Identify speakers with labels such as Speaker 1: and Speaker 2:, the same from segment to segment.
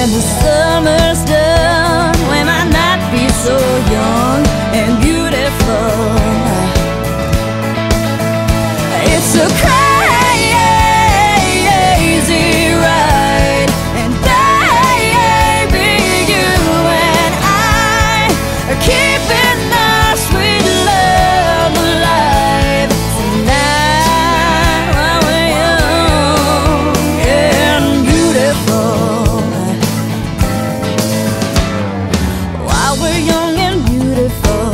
Speaker 1: when the summer's done, we might not be so young and beautiful. It's a crazy ride, and baby, you and I are keeping our sweet love alive tonight while we're young and beautiful. While we're young and beautiful,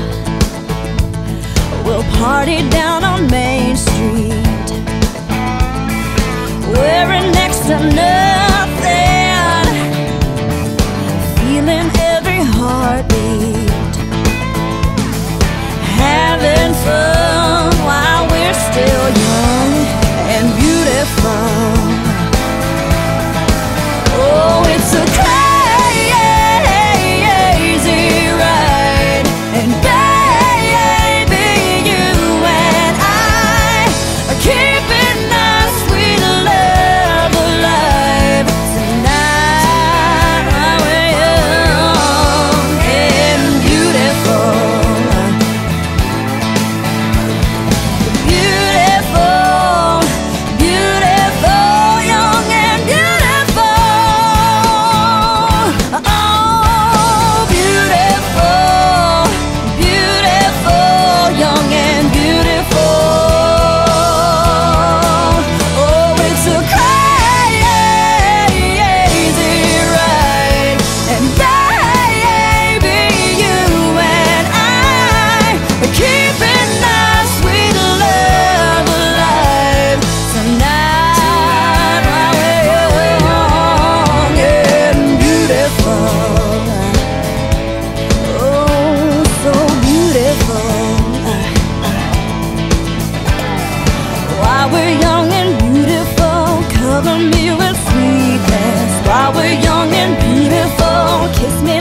Speaker 1: we'll party down on Main Street, wearing next to nothing, feeling every heartbeat, having fun while we're still young and beautiful. Oh, it's a crazy ride, and baby, you and I are keeping our sweet love alive tonight while we're young and beautiful. Beautiful, beautiful, young and beautiful. Oh, beautiful, beautiful, young and beautiful. Oh, it's a crazy ride, and baby, you and I are keeping our sweet love alive tonight while we're young and beautiful. Oh, so beautiful. While we're young and beautiful, cover me with sweetness. While we're young and beautiful, kiss me